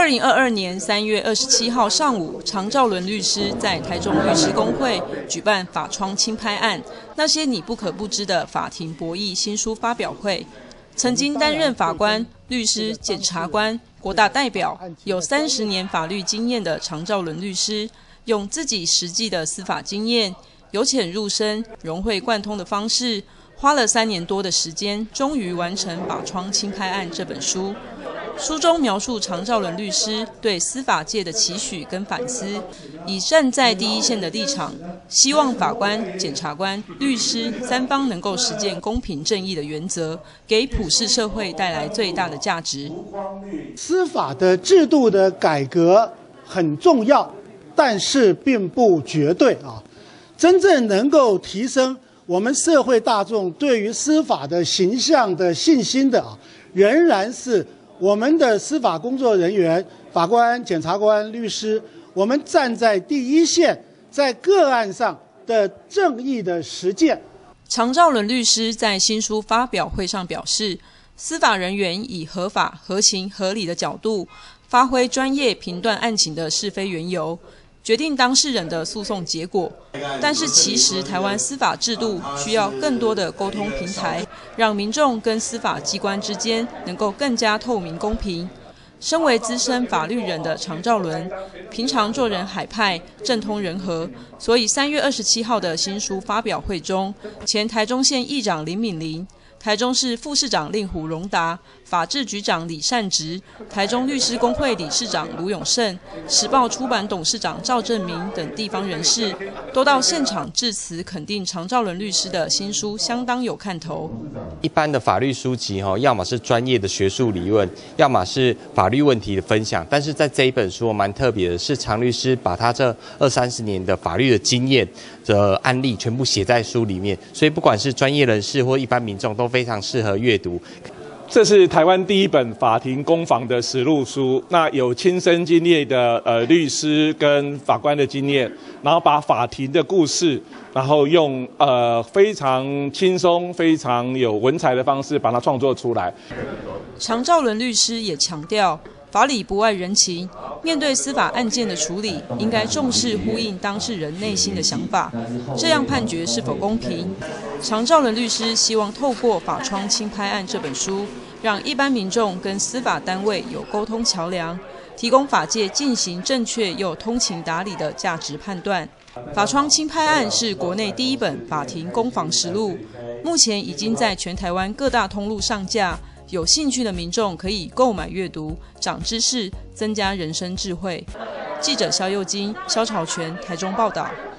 2022年3月27号上午，常兆伦律师在台中律师公会举办法窗轻拍案那些你不可不知的法庭博弈新书发表会。曾经担任法官、律师、检察官、国大代表，有30年法律经验的常兆伦律师，用自己实际的司法经验，由浅入深、融会贯通的方式，花了3年多的时间，终于完成《法窗轻拍案》这本书。书中描述常兆伦律师对司法界的期许跟反思，以站在第一线的立场，希望法官、检察官、律师3方能够实践公平正义的原则，给普世社会带来最大的价值。 司法的制度的改革很重要，但是并不绝对啊。真正能够提升我们社会大众对于司法的形象的信心的仍然是我们的司法工作人员、法官、检察官、律师，我们站在第一线，在个案上的正义的实践。 常兆伦律师在新书发表会上表示，司法人员以合法、合情、合理的角度，发挥专业评断案情的是非缘由，决定当事人的诉讼结果。但是其实台湾司法制度需要更多的沟通平台，让民众跟司法机关之间能够更加透明公平。身为资深法律人的常兆伦，平常做人海派、政通人和，所以3月27号的新书发表会中，前台中县议长林敏玲、台中市副市长令狐荣达、法制局长李善植、台中律师公会理事长卢永胜、时报出版董事长赵正明等地方人士，都到现场致辞肯定常兆伦律师的新书相当有看头。 一般的法律书籍要么是专业的学术理论，要么是法律问题的分享，但是在这一本书蛮特别的，是常律师把他这20-30年的法律的经验的案例全部写在书里面，所以不管是专业人士或一般民众都非常适合阅读。 这是台湾第一本法庭攻防的实录书，那有亲身经历的律师跟法官的经验，然后把法庭的故事，然后用非常轻松、非常有文采的方式把它创作出来。 常兆伦律师也强调，法理不外人情，面对司法案件的处理，应该重视呼应当事人内心的想法，这样判决是否公平。常兆伦律师希望透过《法窗轻拍案》这本书，让一般民众跟司法单位有沟通桥梁，提供法界进行正确又通情达理的价值判断。《法窗轻拍案》是国内第一本法庭攻防实录，目前已经在全台湾各大通路上架，有兴趣的民众可以购买阅读，长知识，增加人生智慧。记者肖佑金、肖朝全台中报道。